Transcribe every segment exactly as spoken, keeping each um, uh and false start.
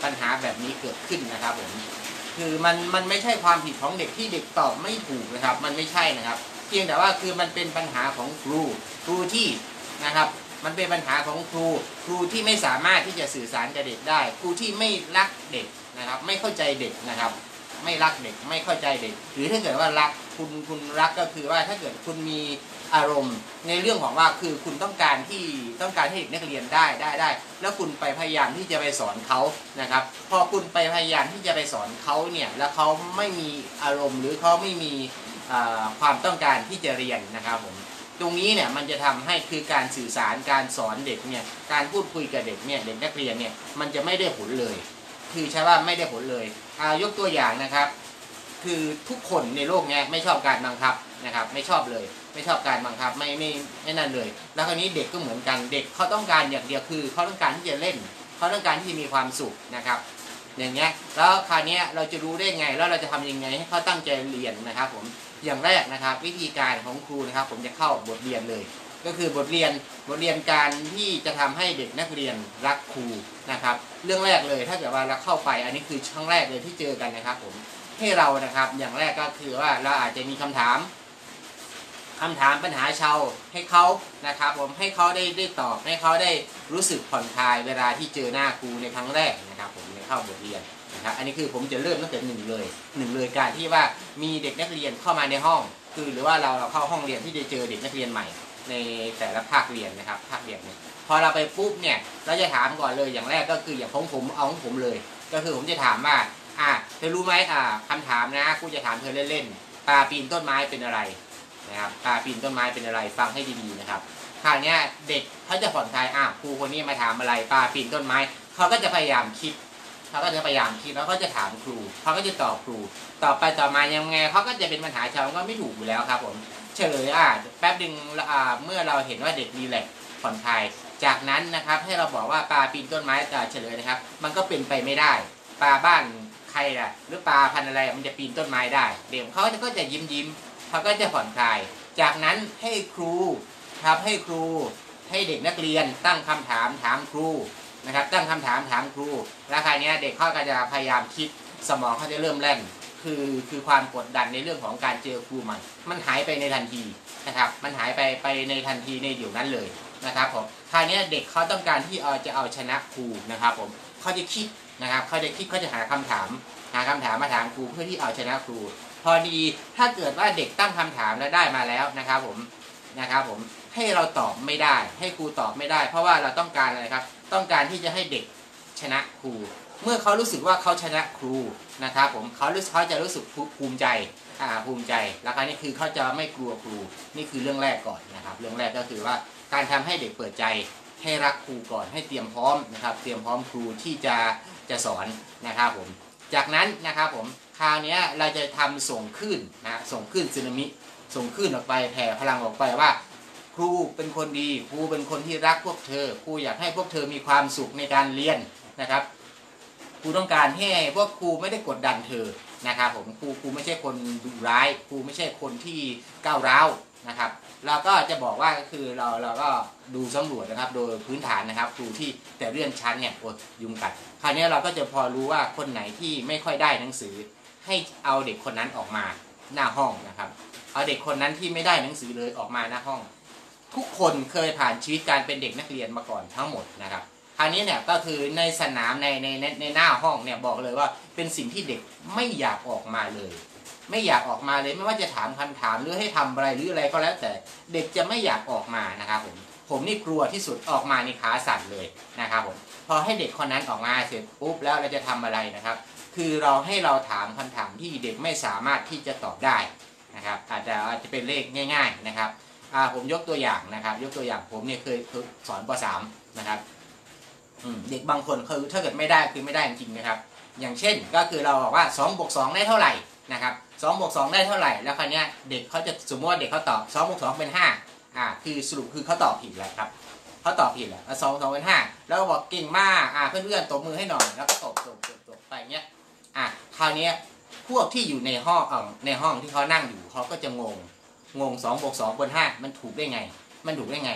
ปัญหาแบบนี้เกิดขึ้นนะครับผมคือมันมันไม่ใช่ความผิดของเด็กที่เด็กตอบไม่ถูกนะครับมันไม่ใช่นะครับเพียงแต่ว่าคือมันเป็นปัญหาของครูครูที่นะครับมันเป็นปัญหาของครูครูที่ไม่สามารถที่จะสื่อสารกับเด็กได้ครูที่ไม่รักเด็กนะครับไม่เข้าใจเด็กนะครับไม่รักเด็กไม่เข้าใจเด็กหรือถ้าเกิดว่ารักคุณคุณรักก็คือว่าถ้าเกิดคุณมีอารมณ์ในเรื่องของว่าคือคุณต้องการที่ต้องการให้เด็กนักเรียนได้ได้ได้แล้วคุณไปพยายามที่จะไปสอนเขานะครับพอคุณไปพยายามที่จะไปสอนเขาเนี่ยแล้วเขาไม่มีอารมณ์หรือเขาไม่มีความต้องการที่จะเรียนนะครับผมตรงนี้เนี่ยมันจะทำให้คือการสื่อสารการสอนเด็กเนี่ยการพูดคุยกับเด็กเนี่ยเด็กนักเรียนเนี่ยมันจะไม่ได้ผลเลยคือใช่ว่าไม่ได้ผลเลยยกตัวอย่างนะครับคือทุกคนในโลกนี้ไม่ชอบการบังคับนะครับไม่ชอบเลยไม่ชอบการบังคับไม่ไม่ไม่นั่นเลยแล้วคราวนี้เด็กก็เหมือนกันเด็กเขาต้องการอย่างเดียวคือเขาต้องการที่จะเล่นเขาต้องการที่จะมีความสุขนะครับอย่างเงี้ยแล้วคราวนี้เราจะรู้ได้ไงแล้วเราจะทำยังไงให้เขาตั้งใจเรียนนะครับผมอย่างแรกนะครับวิธีการของครูนะครับผมจะเข้าบทเรียนเลยก็คือบทเรียนบทเรียนการที่จะทำให้เด็กนักเรียนรักครูนะครับเรื่องแรกเลยถ้าเกิดว่าเราเข้าไปอันนี้คือครั้งแรกเลยที่เจอกันนะครับผมให้เรานะครับอย่างแรกก็คือว่าเราอาจจะมีคำถามคำถามปัญหาชาวให้เขานะครับผมให้เขาได้ได้ตอบให้เขาได้รู้สึกผ่อนคลายเวลาที่เจอหน้าครูในครั้งแรกนะครับผมในเข้าบทเรียนนะครับอันนี้คือผมจะเริ่มตั้งแต่หนึ่งเลยหนึ่งเลยการที่ว่ามีเด็กนักเรียนเข้ามาในห้องคือหรือว่าเราเราเข้าห้องเรียนที่จะเจอเด็กนักเรียนใหม่ในแต่ละภาคเรียนนะครับภาคเรียนเนี่ยพอเราไปปุ๊บเนี่ยเราจะถามก่อนเลยอย่างแรกก็คืออย่างของผมเอาของผมเลยก็คือผมจะถามว่าอ่ะเธอรู้ไหมอ่าคำถามนะครูจะถามเธอเล่นๆปลาปีนต้นไม้เป็นอะไรนะครับปลาปีนต้นไม้เป็นอะไรฟังให้ดีๆนะครับคราวนี้เด็กเขาจะผ่อนคลายอ่ะครูคนนี้มาถามอะไรปลาปีนต้นไม้เขาก็จะพยายามคิดเขาก็จะพยายามคิดแล้วก็จะถามครูเขาก็จะตอบครูต่อไปต่อมายังไงเขาก็จะเป็นปัญหาชาวก็ไม่ถูกอยู่แล้วครับผมเฉลยอ่ะแป๊บนึงอ่าเมื่อเราเห็นว่าเด็กรีแลกซ์ผ่อนคลายจากนั้นนะครับให้เราบอกว่าปลาปีนต้นไม้จะเฉลยนะครับมันก็เป็นไปไม่ได้ปลาบ้านใครล่ะหรือปลาพันธุ์อะไรมันจะปีนต้นไม้ได้เด็กเขาก็จะยิ้มยิ้มเขาก็จะผ่อนคลายจากนั้นให้ครูครับให้ครูให้เด็กนักเรียนตั้งคำถามถามครูนะครับตั้งคำถามถามครูแล้วคราวนี้เด็กเขาก็จะพยายามคิดสมองเขาจะเริ่มแล่นคือคือความกดดันในเรื่องของการเจอครูใหม่มันหายไปในทันทีนะครับมันหายไปไปในทันทีในเดี๋ยวนั้นเลยนะครับผมคราวนี้เด็กเขาต้องการที่เอาจะเอาชนะครูนะครับผมเขาจะคิดนะครับเขาจะคิดเขาจะหาคำถามหาคำถามมาถามครูเพื่อที่เอาชนะครูพอดีถ้าเกิดว่าเด็กตั้งคำถามแล้วได้มาแล้วนะครับผมนะครับผมให้เราตอบไม่ได้ให้ครูตอบไม่ได้เพราะว่าเราต้องการอะไรครับต้องการที่จะให้เด็กชนะครูเมื่อเขารู้สึกว่าเขาชนะครูนะครับผมเขารู้เขาจะรู้สึกภูมิใจอ่าภูมิใจแล้วคราวนี้คือเขาจะไม่กลัวครูนี่คือเรื่องแรกก่อนนะครับเรื่องแรกก็คือว่าการทำให้เด็กเปิดใจให้รักครูก่อนให้เตรียมพร้อมนะครับเตรียมพร้อมครูที่จะจะสอนนะครับผมจากนั้นนะครับผมคราวนี้เราจะทำส่งขึ้นนะส่งขึ้นสึนามิส่งขึ้นออกไปแผ่พลังออกไปว่าครูเป็นคนดีครูเป็นคนที่รักพวกเธอครูอยากให้พวกเธอมีความสุขในการเรียนนะครับครูต้องการให้พวกครูไม่ได้กดดันเธอนะครับผมครูครูไม่ใช่คนดุร้ายครูไม่ใช่คนที่ก้าวร้าวนะครับเราก็จะบอกว่าก็คือเราเราก็ดูสำรวจนะครับโดยพื้นฐานนะครับครูที่แต่เลื่อนชั้นเนี่ยอดยุงกัดคราวนี้เราก็จะพอรู้ว่าคนไหนที่ไม่ค่อยได้หนังสือให้เอาเด็กคนนั้นออกมาหน้าห้องนะครับเอาเด็กคนนั้นที่ไม่ได้หนังสือเลยออกมาหน้าห้องทุกคนเคยผ่านชีวิตการเป็นเด็กนักเรียนมาก่อนทั้งหมดนะครับคราวนี้เนี่ยก็คือในสนามในในในในหน้าห้องเนี่ยบอกเลยว่าเป็นสิ่งที่เด็กไม่อยากออกมาเลยไม่อยากออกมาเลยไม่ว่าจะถามคำถามหรือให้ทำอะไรหรืออะไรก็แล้วแต่เด็กจะไม่อยากออกมานะครับผมผมนี่กลัวที่สุดออกมาในขาสั่นเลยนะครับผมพอให้เด็กคนนั้นออกมาเสร็จปุ๊บแล้วเราจะทำอะไรนะครับคือเราให้เราถามคำถามที่เด็กไม่สามารถที่จะตอบได้นะครับอาจจะอาจจะเป็นเลขง่ายๆนะครับผมยกตัวอย่างนะครับยกตัวอย่างผมเนี่ยเคยสอนป .สาม นะครับเด็กบางคนคือถ้าเกิดไม่ได้คือไม่ได้จริงๆนะครับอย่างเช่นก็คือเราบอกว่าสองบวกสองได้เท่าไหร่นะครับสองบวกสองได้เท่าไหร่แล้วคราวนี้เด็กเขาจะสมมติว่าเด็กเขาตอบสองบวกสองเป็นห้าอ่าคือสรุปคือเขาตอบผิดแล้วครับเขาตอบผิดแล้วสองสองเป็นห้าแล้วบอกเก่งมากอ่าเพื่อนๆตบมือให้หน่อยแล้วก็ตบตบตบตบไปเงี้ยอ่าคราวนี้พวกที่อยู่ในห้องอ่าในห้องที่เขานั่งอยู่เขาก็จะงงงงสองบวกสองเป็นห้ามันถูกได้ไงมันถูกได้ไงเข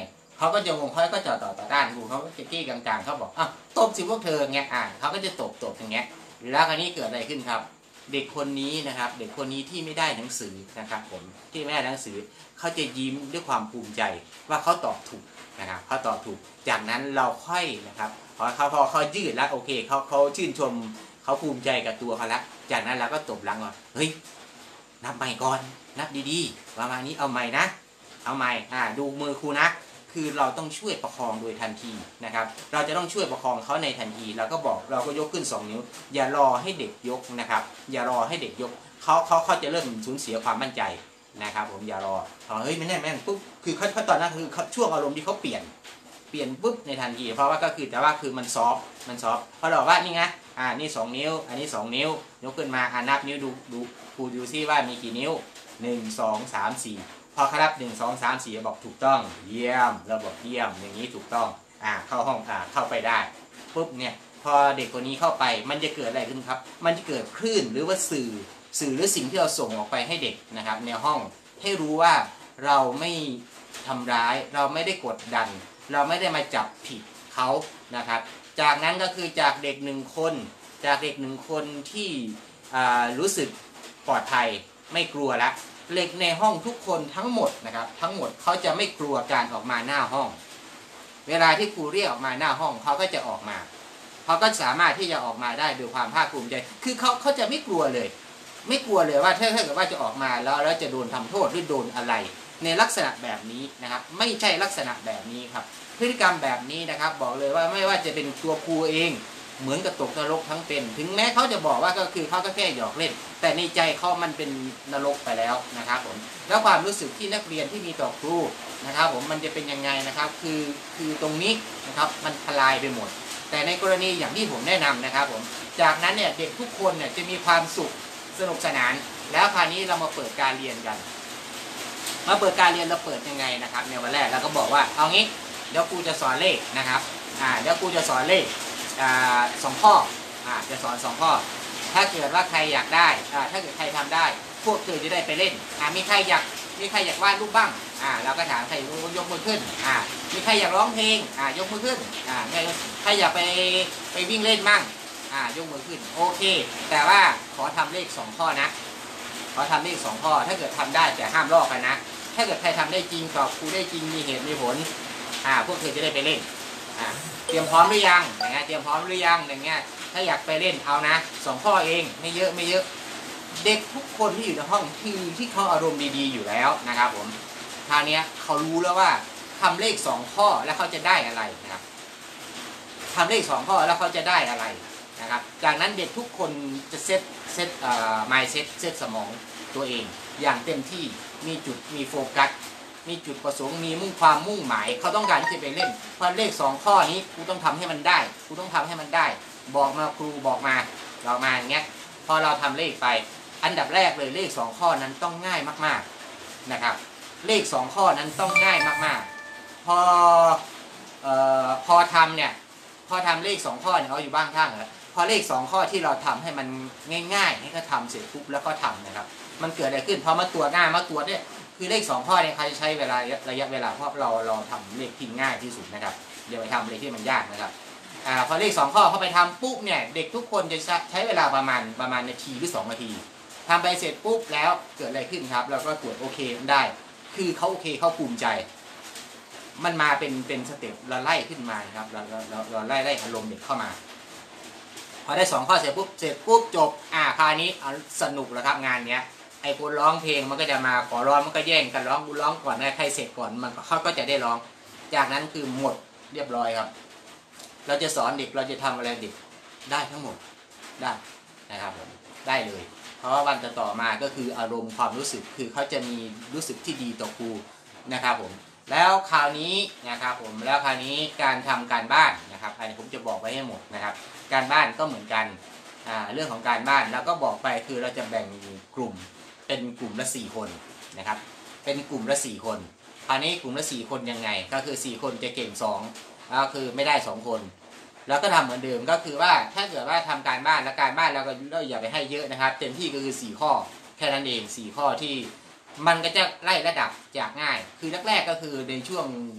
เขาก็จะงงเขาก็จะต่อต่อต้านครูเขาก็จะกี้กลางๆเขาบอกอ่ะตบสิพวกเธอเงี้ยอ่าเขาก็จะตบตบอย่างเงี้ยแล้วคราวนี้เกิดอะไรขึ้นครับเด็กคนนี้นะครับเด็กคนนี้ที่ไม่ได้หนังสือนะครับผมที่ไม่ได้หนังสือเขาจะยิ้มด้วยความภูมิใจว่าเขาตอบถูกนะครับเขาตอบถูกจากนั้นเราค่อยนะครับพอเขาพอเขายืดแล้วโอเคเขาเขาชื่นชมเขาภูมิใจกับตัวเขาแล้วจากนั้นเราก็ตบหลังว่าเฮ้ยนับใหม่ก่อนนับดีๆประมาณนี้เอาใหม่นะเอาใหม่อ่าดูมือครูนะคือเราต้องช่วยประคองโดยทันทีนะครับเราจะต้องช่วยประคองเขาในทันทีเราก็บอกเราก็ยกขึ้นสองนิ้วอย่ารอให้เด็กยกนะครับอย่ารอให้เด็กยกเขาเขาเขาจะเริ่มสูญเสียความมั่นใจนะครับผมอย่ารอเฮ้ยไม่แน่แม่นปุ๊บคือเขาเขาตอนนั้นคือช่วงอารมณ์ที่เขาเปลี่ยนเปลี่ยนปุ๊บในทันทีเพราะว่าก็คือแต่ว่าคือมันซอฟมันซอฟเพราะเราว่านี่ไงอ่านี่สองนิ้วอันนี้สองนิ้วยกขึ้นมาอ่านับนิ้วดูดูครูดูซิว่ามีกี่นิ้วหนึ่งสองสามสี่พอครับหนึ่งสองสามสี่บอกถูกต้องเยี่ยมเราบอกเยี่ยมอย่างนี้ถูกต้องอ่าเข้าห้องอ่าเข้าไปได้ปุ๊บเนี่ยพอเด็กคนนี้เข้าไปมันจะเกิดอะไรขึ้นครับมันจะเกิดคลื่นหรือว่าสื่อสื่อหรือสิ่งที่เราส่งออกไปให้เด็กนะครับในห้องให้รู้ว่าเราไม่ทำร้ายเราไม่ได้กดดันเราไม่ได้มาจับผิดเขานะครับจากนั้นก็คือจากเด็กหนึ่งคนจากเด็กหนึ่งคนที่รู้สึกปลอดภัยไม่กลัวละเด็กในห้องทุกคนทั้งหมดนะครับทั้งหมดเขาจะไม่กลัวการออกมาหน้าห้องเวลาที่ครูเรียกออกมาหน้าห้องเขาก็จะออกมาเขาก็สามารถที่จะออกมาได้ด้วยความภาคภูมิใจคือเขาเขาจะไม่กลัวเลยไม่กลัวเลยว่าถ้าถ้าเกิดว่าจะออกมาแล้วแล้วจะโดนทำโทษหรือโดนอะไรในลักษณะแบบนี้นะครับไม่ใช่ลักษณะแบบนี้ครับพฤติกรรมแบบนี้นะครับบอกเลยว่าไม่ว่าจะเป็นตัวครูเองเหมือนกับตกนรกทั้งเป็นถึงแม้เขาจะบอกว่าก็คือเขาก็แค่หยอกเล่นแต่ในใจเขามันเป็นนรกไปแล้วนะครับผมแล้วความรู้สึกที่นักเรียนที่มีต่อครูนะครับผมมันจะเป็นยังไงนะครับคือคือตรงนี้นะครับมันทลายไปหมดแต่ในกรณีอย่างที่ผมแนะนำนะครับผมจากนั้นเนี่ยเด็กทุกคนเนี่ยจะมีความสุขสนุกสนานแล้วคราวนี้เรามาเปิดการเรียนกันมาเปิดการเรียนเราเปิดยังไงนะครับในวันแรกเราก็บอกว่าเอางี้เดี๋ยวครูจะสอนเลขนะครับอ่าเดี๋ยวครูจะสอนเลขอ่าสองข้ออ่าจะสอนสองข้อถ้าเกิดว่าใครอยากได้อ่าถ้าเกิดใครทำได้พวกเธอจะได้ไปเล่นอ่ามีใครอยากมีใครอยากวาดรูปบ้างอ่าเราก็ถามใครยกมือขึ้นอ่ามีใครอยากร้องเพลงอ่ายกมือขึ้นอ่าใครใครอยากไปไปวิ่งเล่นมั่งอ่ายกมือขึ้นโอเคแต่ว่าขอทำเลขสองข้อนะขอทำเลขสองข้อถ้าเกิดทำได้แต่ห้ามลอกกันนะถ้าเกิดใครทำได้จริงตอบครูได้จริงมีเหตุมีผลอ่าพวกเธอจะได้ไปเล่นอ่าเตรียมพร้อมหรือยังอย่างเงี้ยเตรียมพร้อมหรือยังอย่างเงี้ยถ้าอยากไปเล่นเอานะสองข้อเองไม่เยอะไม่เยอะเด็กทุกคนที่อยู่ในห้องที่ที่เขาอารมณ์ดีๆอยู่แล้วนะครับผมคราวนี้เขารู้แล้วว่าทำเลขสองข้อแล้วเขาจะได้อะไรนะครับทำเลขสองข้อแล้วเขาจะได้อะไรนะครับจากนั้นเด็กทุกคนจะเซตเซตเอ่อ mindset เซตสมองตัวเองอย่างเต็มที่มีจุดมีโฟกัสมีจุดประสงค์มีมุ่งความมุ่งหมายเขาต้องการที่จะไปเล่นเพราะเลขสองข้อนี้ครูต้องทำให้มันได้ครูต้องทำให้มันได้บอกมาครูบอกมาบอกมาอย่างเงี้ยพอเราทำเลขไปอันดับแรกเลยเลขสองข้อนั้นต้องง่ายมากๆนะครับเลขสองข้อนั้นต้องง่ายมากๆพอเอ่อพอทำเนี่ยพอทำเลขสองข้อเนี่ยเขาอยู่บ้างข้างเหรอพอเลขสองข้อที่เราทำให้มันง่ายๆให้เขาทำเสร็จปุ๊บแล้วก็ทำนะครับมันเกิดอะไรขึ้นพอมาตรวจหน้ามาตรวจเนี่ยคือเลขสองข้อเนี่ยเขาจะใช้เวลาระยะเวลาเพราะเราเราทำเลขที่ง่ายที่สุดนะครับเดี๋ยวไปทำเลขที่มันยากนะครับอ่าพอเลขสองข้อเขาไปทำปุ๊บเนี่ยเด็กทุกคนจะใช้เวลาประมาณประมาณนาทีหรือสองนาทีทำไปเสร็จปุ๊บแล้วเกิดอะไรขึ้นครับเราก็ตรวจโอเคได้คือเขาโอเคเขาภูมิใจมันมาเป็นเป็นสเต็ปเราไล่ขึ้นมาครับเราเราเราไล่ไล่อารมณ์เด็กเข้ามาพอได้สองข้อเสร็จปุ๊บเสร็จปุ๊บจบอ่าคราวนี้สนุกแล้วครับงานเนี้ยไอ้คนร้องเพลงมันก็จะมาขอร้องมันก็แย่งกันร้องกูร้องก่อนนะใครเสร็จก่อนมันเขาก็จะได้ร้องจากนั้นคือหมดเรียบร้อยครับเราจะสอนเด็กเราจะทำอะไรเด็กได้ทั้งหมดได้นะครับผมได้เลยเพราะว่าวันต่อมาก็คืออารมณ์ความรู้สึกคือเขาจะมีรู้สึกที่ดีต่อครูนะครับผมแล้วคราวนี้นะครับผมแล้วคราวนี้การทำการบ้านนะครับอันนี้ผมจะบอกไว้ให้หมดนะครับการบ้านก็เหมือนกันอ่าเรื่องของการบ้านเราก็บอกไปคือเราจะแบ่งกลุ่มเป็นกลุ่มละสี่คนนะครับเป็นกลุ่มละสี่คนคราวนี้กลุ่มละสี่คนยังไงก็คือสี่คนจะเก่งสองก็คือไม่ได้สองคนแล้วก็ทำเหมือนเดิมก็คือว่าถ้าเกิดว่าทำการบ้านแล้วการบ้านเราก็เราอย่าไปให้เยอะนะครับเต็มที่ก็คือสี่ข้อแค่นั้นเองสี่ข้อที่มันก็จะไล่ระดับจากง่ายคือแรกๆก็คือในช่วง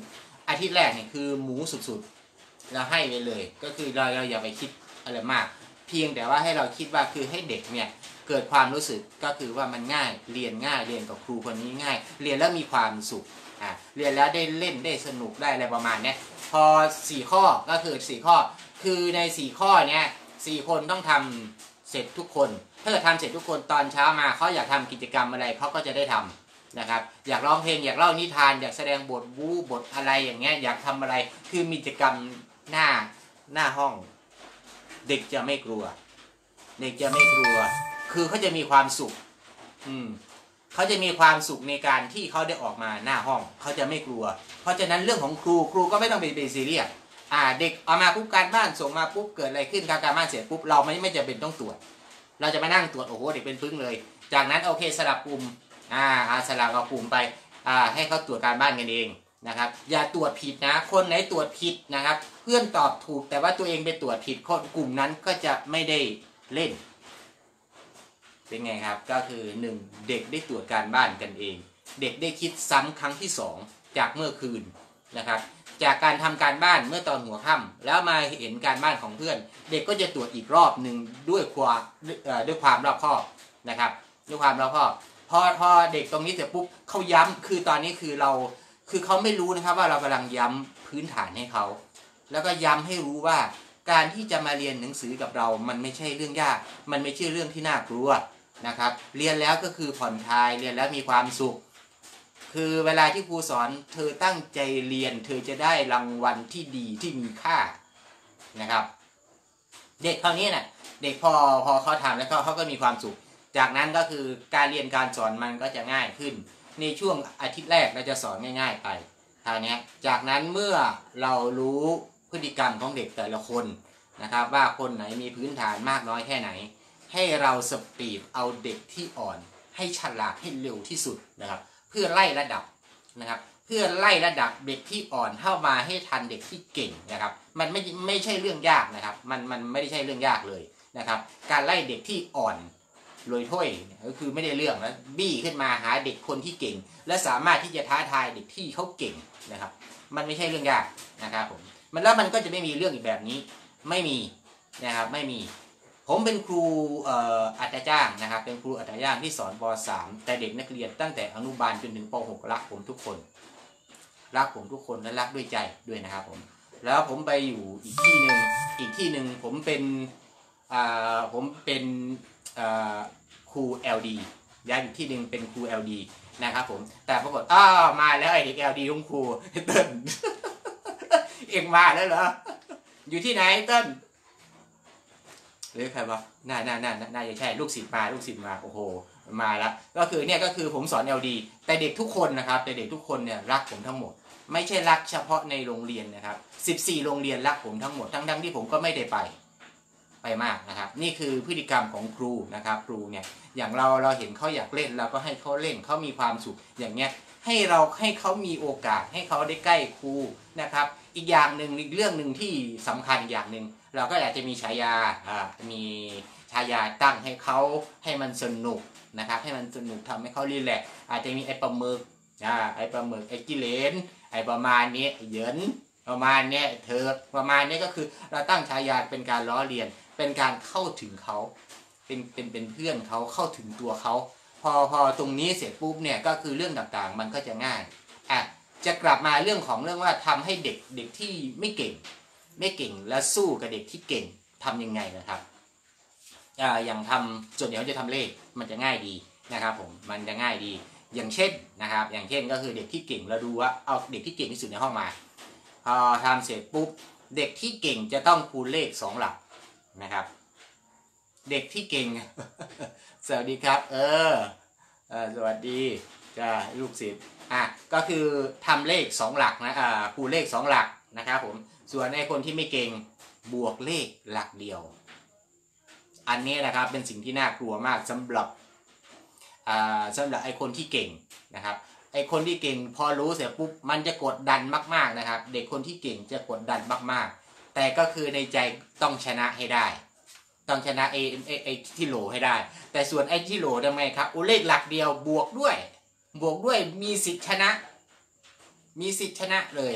อาทิตย์แรกเนี่ยคือหมูสุดๆเราให้ไปเลยก็คือเราเราอย่าไปคิดอะไรมากเพียงแต่ว่าให้เราคิดว่าคือให้เด็กเนี่ยเกิดความรู้สึกก็คือว่ามันง่ายเรียนง่ายเรียนกับครูคนนี้ง่ายเรียนแล้วมีความสุขอ่าเรียนแล้วได้เล่นได้สนุกได้อะไรประมาณนี้พอสี่ข้อก็คือสี่ข้อคือในสี่ข้อเนี้ยสี่คนต้องทำเสร็จทุกคนถ้าเกิดทำเสร็จทุกคนตอนเช้ามาเขาอยากทำกิจกรรมอะไรเขาก็จะได้ทำนะครับอยากร้องเพลงอยากเล่านิทานอยากแสดงบทบู๊บทอะไรอย่างเงี้ยอยากทำอะไรคือมีกิจกรรมหน้าหน้าห้องเด็กจะไม่กลัวเด็กจะไม่กลัวคือเขาจะมีความสุขอืมเขาจะมีความสุขในการที่เขาได้ออกมาหน้าห้องเขาจะไม่กลัวเพราะฉะนั้นเรื่องของครูครูก็ไม่ต้องไปเป็นซีเรียสอ่าเด็กเอามาปุ๊บการบ้านส่งมาปุ๊บเกิดอะไรขึ้นการบ้านเสร็จปุ๊บเราไม่ไม่จะเป็นต้องตรวจเราจะมานั่งตรวจโอ้โหเด็กเป็นปึ้งเลยจากนั้นโอเคสลับกลุ่มอ่าสลับกับกลุ่มไปอ่าให้เขาตรวจการบ้านกันเองนะครับอย่าตรวจผิดนะคนไหนตรวจผิดนะครับเพื่อนตอบถูกแต่ว่าตัวเองไปตรวจผิดคนกลุ่มนั้นก็จะไม่ได้เล่นเป็นไงครับก็คือหนึ่งเด็กได้ตรวจการบ้านกันเองเด็กได้คิดซ้ำครั้งที่สองจากเมื่อคืนนะครับจากการทำการบ้านเมื่อตอนหัวค่ำแล้วมาเห็นการบ้านของเพื่อนเด็กก็จะตรวจอีกรอบหนึ่งด้วยความด้วยความรอบคอบนะครับด้วยความรอบคอบพอพอเด็กตรงนี้เสร็จปุ๊บเขาย้ำคือตอนนี้คือเราคือเขาไม่รู้นะครับว่าเรากำลังย้ำพื้นฐานให้เขาแล้วก็ย้ำให้รู้ว่าการที่จะมาเรียนหนังสือกับเรามันไม่ใช่เรื่องยากมันไม่ใช่เรื่องที่น่ากลัวนะครับเรียนแล้วก็คือผ่อนคลายเรียนแล้วมีความสุขคือเวลาที่ครูสอนเธอตั้งใจเรียนเธอจะได้รางวัลที่ดีที่มีค่านะครับเด็กคราวนี้น่ะเด็กพอพอเขาทำแล้วเขาเขาก็มีความสุขจากนั้นก็คือการเรียนการสอนมันก็จะง่ายขึ้นในช่วงอาทิตย์แรกเราจะสอนง่ายๆไปคราวนี้จากนั้นเมื่อเรารู้พฤติกรรมของเด็กแต่ละคนนะครับว่าคนไหนมีพื้นฐานมากน้อยแค่ไหนให้เราสปีดเอาเด็กที่อ่อนให้ฉลาดให้เร็วที่สุดนะครับเพื่อไล่ระดับนะครับเพื่อไล่ระดับเด็กที่อ่อนเข้ามาให้ทันเด็กที่เก่งนะครับมันไม่ไม่ใช่เรื่องยากนะครับมันมันไม่ได้ใช่เรื่องยากเลยนะครับการไล่เด็กที่อ่อนโรยถ้วยก็คือไม่ได้เรื่องแล้วบี้ขึ้นมาหาเด็กคนที่เก่งและสามารถที่จะท้าทายเด็กที่เขาเก่งนะครับมันไม่ใช่เรื่องยากนะครับผมมันแล้วมันก็จะไม่มีเรื่องอีกแบบนี้ไม่มีนะครับไม่มีผมเป็นครูอัตราจ้างนะครับเป็นครูอัตราจ้างที่สอนป .สาม แต่เด็กนักเรียนตั้งแต่อนุบาลจนถึงป .หก รักผมทุกคนรักผมทุกคนและรักด้วยใจด้วยนะครับผมแล้วผมไปอยู่อีกที่หนึ่งอีกที่หนึ่งผมเป็นผมเป็นครู แอล ดี ย้ายอีกที่หนึ่งเป็นครู แอล ดี นะครับผมแต่ปรากฏอ้าวมาแล้วไอ้เด็ก แอล ดี ของครูเติ้ล เอ็งมาแล้วเหรออยู่ที่ไหนเติ้ลหรือใครวะน่าน่าน่าน่าจะใช่ลูกศิษย์มาลูกศิษย์มาโอ้โหมาแล้วก็คือเนี่ยก็คือผมสอน แอล ดี แต่เด็กทุกคนนะครับแต่เด็กทุกคนเนี่ยรักผมทั้งหมดไม่ใช่รักเฉพาะในโรงเรียนนะครับสิบสี่โรงเรียนรักผมทั้งหมดทั้งทั้งที่ผมก็ไม่ได้ไปไปมากนะครับนี่คือพฤติกรรมของครูนะครับครูเนี่ยอย่างเราเราเห็นเขาอยากเล่นเราก็ให้เขาเล่นเขามีความสุขอย่างเงี้ยให้เราให้เขามีโอกาสให้เขาได้ใกล้ครูนะครับอีกอย่างหนึ่งอีกเรื่องหนึ่งที่สำคัญอย่างหนึ่งเราก็อยากจะมีฉายาอ่ามีฉายาตั้งให้เขาให้มันสนุกนะครับให้มันสนุกทำให้เขารีแลกซ์อาจจะมีไอ้ปลาหมึกอ่าไอ้ปลาหมึกไอ้กิเลนไอ้ประมาณนี้เหยินประมาณนี้เธอประมาณนี้ก็คือเราตั้งฉายาเป็นการล้อเลียนเป็นการเข้าถึงเขาเป็นเป็นเป็นเพื่อนเขาเข้าถึงตัวเขาพอพอตรงนี้เสร็จปุ๊บเนี่ยก็คือเรื่องต่างๆมันก็จะง่ายอ่ะจะกลับมาเรื่องของเรื่องว่าทำให้เด็กเด็กที่ไม่เก่งไม่เก่งแล้วสู้กับเด็กที่เก่งทำยังไงนะครับอ่าอย่างทำส่วนใหญ่จะทำเลขมันจะง่ายดีนะครับผมมันจะง่ายดีอย่างเช่นนะครับอย่างเช่นก็คือเด็กที่เก่งเราดูว่าเอาเด็กที่เก่งที่สุดในห้องมาพอทำเสร็จปุ๊บเด็กที่เก่งจะต้องคูณเลขสองหลักนะครับเด็กที่เก่ง สวัสดีครับเออเออสวัสดีจ้าลูกศิษย์อ่ะก็คือทำเลขสองหลักนะอ่าคูณเลขสองหลักนะครับผมส่วนในคนที่ไม่เก่งบวกเลขหลักเดียวอันนี้นะครับเป็นสิ่งที่น่ากลัวมากสำหรับอ่าสำหรับไอ้คนที่เก่งนะครับไอ้คนที่เก่งพอรู้เสร็จปุ๊บมันจะกดดันมากๆนะครับเด็กคนที่เก่งจะกดดันมากๆแต่ก็คือในใจต้องชนะให้ได้ต้องชนะไอ้ไอ้ไอ้ที่โหลให้ได้แต่ส่วนไอ้ที่โหลทำไมครับอุเลขหลักเดียวบวกด้วยบวกด้วยมีสิทธิชนะมีสิทธิชนะเลยอ่ะ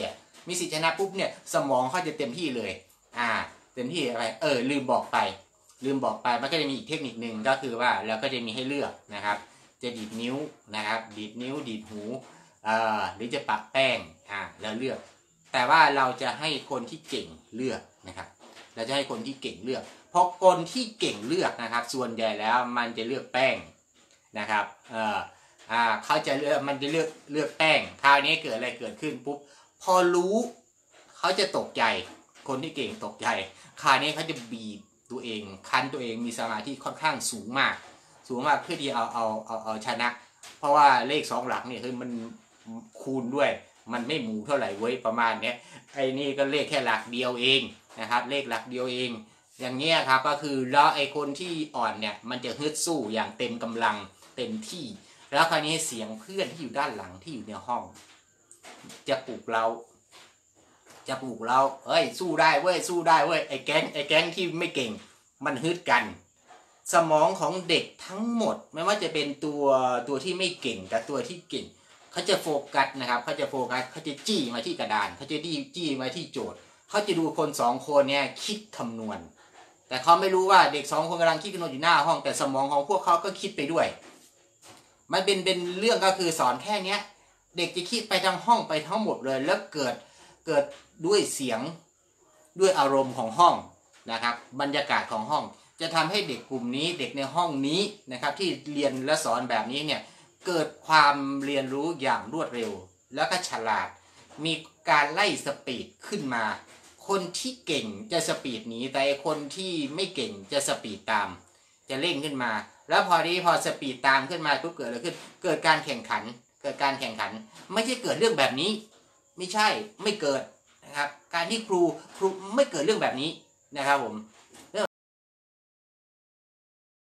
มีสิทธิชนะปุ๊บเนี่ยสมองเขาจะเต็มที่เลยอ่าเต็มที่อะไรเออลืมบอกไปลืมบอกไปมันก็จะมีอีกเทคนิคนึงก็คือว่าเราก็จะมีให้เลือกนะครับจะดีดนิ้วนะครับดีดนิ้วดีดหูอ่าหรือจะปะแป้งอ่าแล้วเลือกแต่ว่าเราจะให้คนที่เก่งเลือกนะครับเราจะให้คนที่เก่งเลือกเพราะคนที่เก่งเลือกนะครับส่วนใหญ่แล้วมันจะเลือกแป้งนะครับเอ่ออ่าเขาจะเลือกมันจะเลือกเลือกแป้งคราวนี้เกิดอะไรเกิดขึ้นปุ๊บพอรู้เขาจะตกใจคนที่เก่งตกใจคราวนี้เขาจะบีบตัวเองคั้นตัวเองมีสมาธิค่อนข้างสูงมากสูงมากเพื่อที่เอาเอาเอาเอาชนะเพราะว่าเลขสองหลักนี่คือมันคูณด้วยมันไม่หมูเท่าไหร่เว้ยประมาณนี้ไอ้นี่ก็เลขแค่หลักเดียวเองนะครับเลขหลักเดียวเองอย่างเงี้ยครับก็คือแล้วไอ้คนที่อ่อนเนี่ยมันจะฮึดสู้อย่างเต็มกำลังเต็มที่แล้วคราวนี้เสียงเพื่อนที่อยู่ด้านหลังที่อยู่ในห้องจะปลุกเราจะปลุกเราเฮ้ยสู้ได้เว้ยสู้ได้เว้ยไอ้แก๊งไอ้แก๊งที่ไม่เก่งมันฮึดกันสมองของเด็กทั้งหมดไม่ว่าจะเป็นตัวตัวที่ไม่เก่งกับตัวที่เก่งเขาจะโฟกัสนะครับเขาจะโฟกัสเขาจะจี้มาที่กระดานเขาจะดีจี้มาที่โจทย์เขาจะดูคนสองคนเนี่ยคิดคำนวณแต่เขาไม่รู้ว่าเด็กสองคนกำลังคิดคำนวณอยู่หน้าห้องแต่สมองของพวกเขาก็คิดไปด้วยมันเป็นเป็นเรื่องก็คือสอนแค่เนี้ยเด็กจะคิดไปทั้งห้องไปทั้งหมดเลยแล้วเกิดเกิดด้วยเสียงด้วยอารมณ์ของห้องนะครับบรรยากาศของห้องจะทำให้เด็กกลุ่มนี้เด็กในห้องนี้นะครับที่เรียนและสอนแบบนี้เนี่ยเกิดความเรียนรู้อย่างรวดเร็วแล้วก็ฉลาดมีการไล่สปีดขึ้นมาคนที่เก่งจะสปีดหนีแต่คนที่ไม่เก่งจะสปีดตามจะเร่งขึ้นมาแล้วพอนี้พอสปีดตามขึ้นมาปุ๊บเกิดอะไรขึ้นเกิดการแข่งขันเกิดการแข่งขันไม่ใช่เกิดเรื่องแบบนี้ไม่ใช่ไม่เกิดนะครับการที่ครูครูไม่เกิดเรื่องแบบนี้นะครับผม